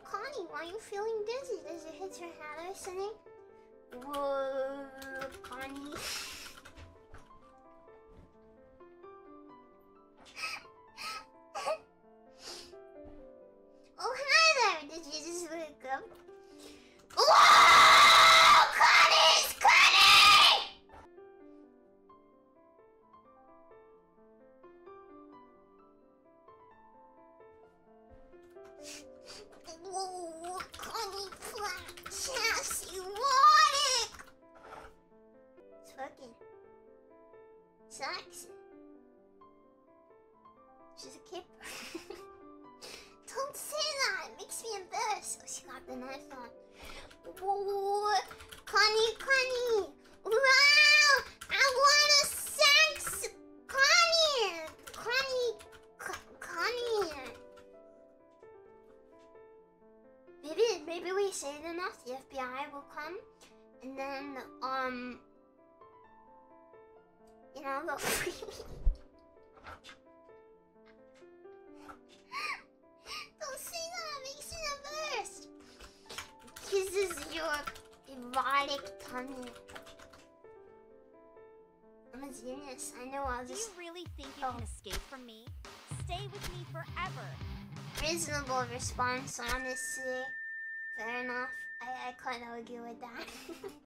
Conny, why are you feeling dizzy? Does it hit your head or something? Whoa, Conny. Oh, hi there! Did you just wake up? Whoa! Conny's Conny! Whoa, Conny flat chassis, want it? It's fucking sexy. She's a kipper. Don't say that, it makes me embarrassed. Oh, she got the knife on. Whoa, Conny. Wow, I want a sex. Conny. Maybe we say it enough, the FBI will come, and then, you know, they'll free me. Don't say that, it makes me embarrassed. Kisses your erotic tummy. I'm a genius, I know, I'll just... Do you really think you can escape from me? Stay with me forever. Reasonable response, honestly. Fair enough. I couldn't argue with that.